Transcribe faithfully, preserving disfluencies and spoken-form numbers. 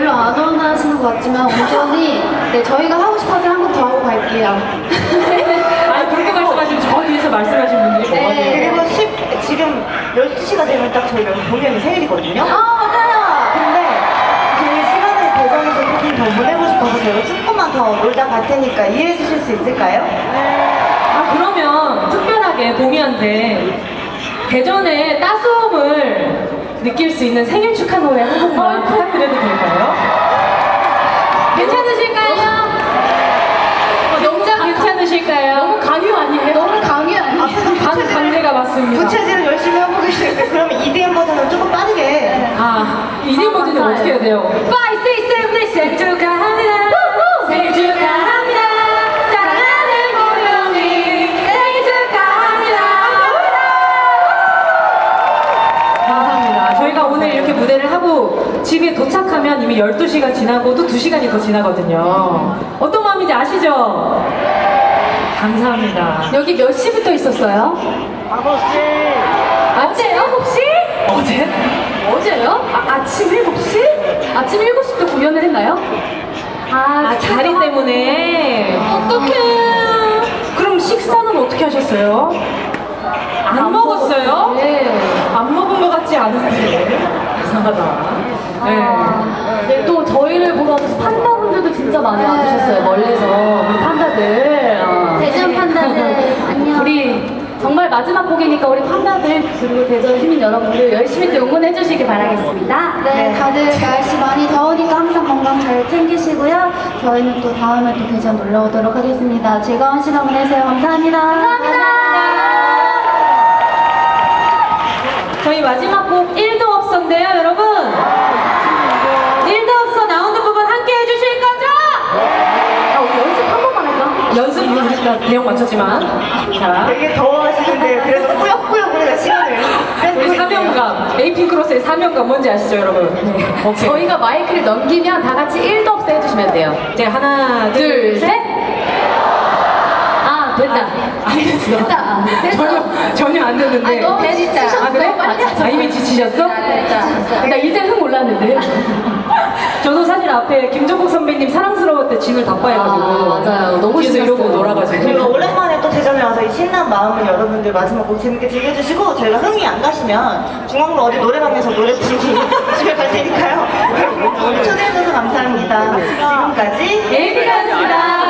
별로 안 원하시는 것 같지만 온전히 네, 저희가 하고 싶어서 한 번 더 하고 갈게요. 아니 그렇게 말씀하시면 저 뒤에서 말씀하신 분들이 네. 뭐가요? 그리고 십, 지금 열두 시가 되면 딱 저희 본연이 생일이거든요. 아 맞아요. 근데 그 시간을 대전에서 조금 더 보내고 싶어서 저희가 조금만 더 놀다 갈 테니까 이해해 주실 수 있을까요? 아 그러면 특별하게 보미한테 대전의 따스움을 느낄 수 있는 생일 축하 노래 한 곡만 부탁드려도 될까요? 괜찮으실까요? 어, 너무 괜찮으실까요? 너무 강요 아니에요? 너무 강요 아니에요? 강, 강제가 맞습니다. 부채질을 열심히 하고 계시는데 그러면 이디엠 버전은 조금 빠르게. 아, 이디 버전은 어떻게 해야 돼요? 파이브, 식스, 세븐, 에잇 생일 축하합니다. 생일 축하합니다. 사랑하는 고영이 생일 축하합니다. 감사합니다. 저희가 오늘 이렇게 무대를 하고 집에 도착하면 이미 열두 시가 지나고도 두 시간이 더 지나거든요. 어떤 마음인지 아시죠? 감사합니다. 여기 몇 시부터 있었어요? 아버지. 어제요? 혹시? 어제? 어제요? 아, 아침 일곱 시? 아침 일곱 시부터 공연을 했나요? 아, 아, 자리 때문에. 어떡해. 그럼 식사는 어떻게 하셨어요? 안, 안 먹었어요? 먹었어요? 네. 안 먹은 것 같지 않은데. 이상하다. 네. 아, 네, 또 저희를 보러 와서 판다분들도 진짜 많이 와주셨어요. 멀리서 우리 판다들. 어. 대전 판다들 안녕. 우리 정말 마지막 곡이니까 우리 판다들 그리고 대전 시민 여러분들 열심히 또 응원해 주시길 바라겠습니다. 네, 다들 날씨 많이 더우니까 항상 건강 잘 챙기시고요. 저희는 또 다음에 또 대전 놀러 오도록 하겠습니다. 즐거운 시간 보내세요. 감사합니다. 감사합니다. 저희 마지막 곡 일도 없어인데요, 여러분. 일도 없어 나오는 부분 함께 해주실 거죠? 아, 우리 연습 한 번만 할까? 연습 일단 대형 맞췄지만. 자. 되게 더워하시는데 그래도 꾸역꾸역 우리가 시간을. 우리 사명감, 에이핑크로스의 사명감 뭔지 아시죠, 여러분? 네. 오케이. 저희가 마이크를 넘기면 다 같이 일도 없어 해주시면 돼요. 이제 하나, 둘, 둘, 셋. 셋. 아, 됐다. 안 됐어. 됐다. 안 됐어. 전혀, 전혀 안 됐는데. 아니, 너무 지치셨어. 아, 그래? 빨리 하자. 아, 이미 지치셨어? 됐다. 나 이제 흥 올랐는데. 저도 사실 앞에 김종국 선배님 사랑스러울 때 진을 닭바해가지고. 아, 맞아요. 너무 뒤에서 이러고 신났어요. 놀아가지고. 저희가 오랜만에 또 대전에 와서 이 신난 마음을 여러분들 마지막 곡 재밌게 즐겨주시고 저희가 흥이 안 가시면 중앙로 어디 노래방에서 노래 부르고 집에 갈 테니까요. 오늘 초대해주셔서 감사합니다. 지금까지 예비가였습니다.